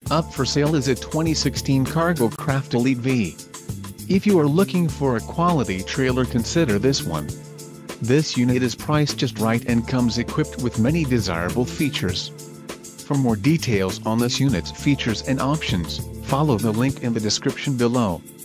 Up for sale is a 2016 Cargo Craft Elite V. If you are looking for a quality trailer, consider this one. This unit is priced just right and comes equipped with many desirable features. For more details on this unit's features and options, follow the link in the description below.